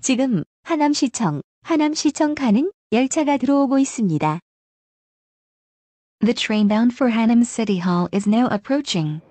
지금 하남시청 가는 열차가 들어오고 있습니다. The train bound for Hanam City Hall is now approaching.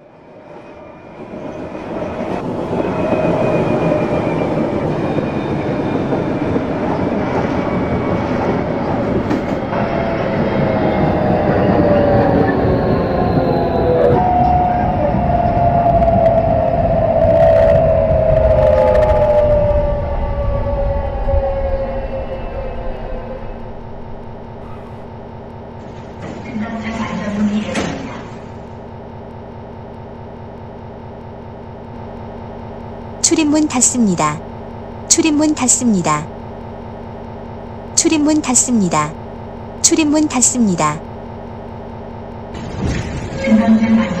출입문 닫습니다. 출입문 닫습니다. 출입문 닫습니다. 출입문 닫습니다.